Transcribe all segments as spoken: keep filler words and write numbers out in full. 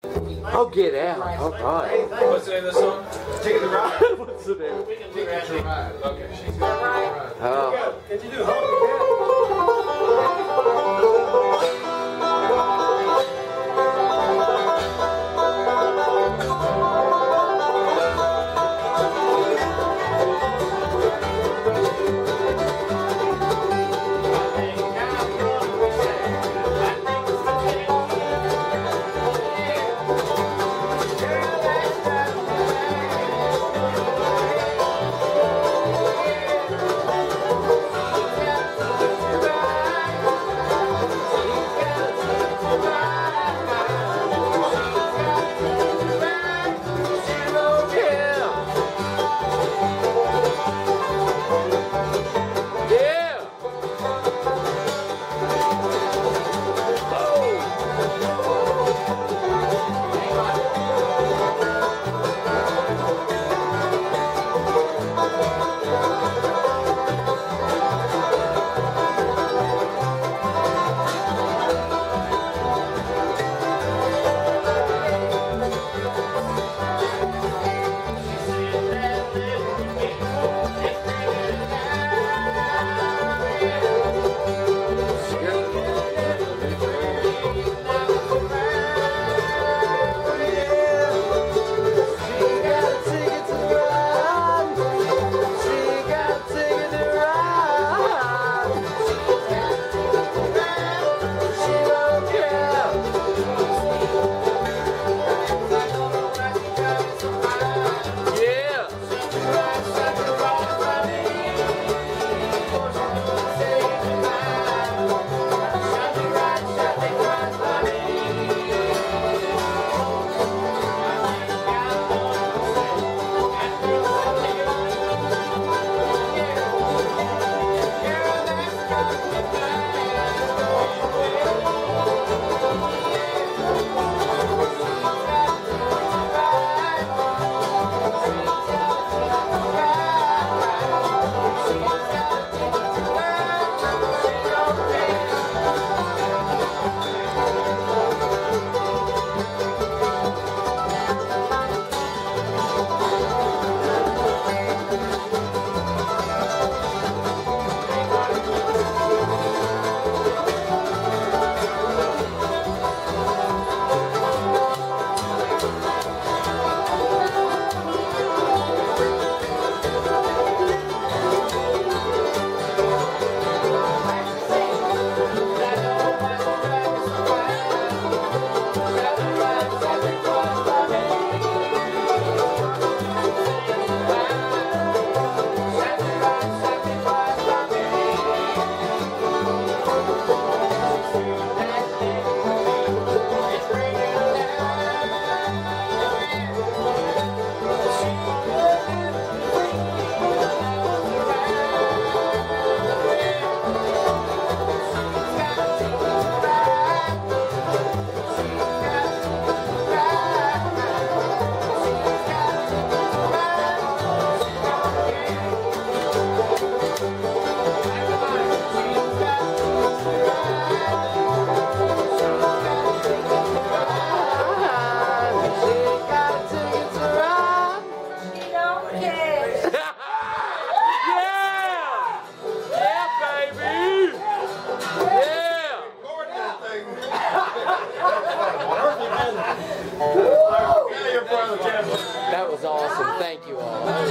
Oh, get out. All right. What's the name of the song? Ticket to Ride. What's the name? Ticket to Ride. Okay. She's got to ride. Oh. Did you do Honky That was awesome. Thank you all. That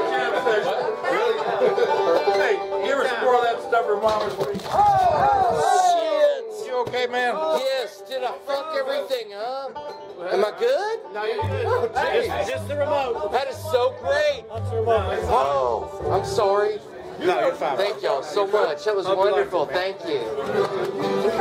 was great. Hey, you ever spoil that stuff for mama's week? Shit. You okay, man? Yes. Did I fuck everything up? Am I good? No, you're good. Hey. Just, just the remote. That is so great. That's the remote. Oh, I'm sorry. No, you're fine. Thank y'all so much. That was wonderful. Thank you.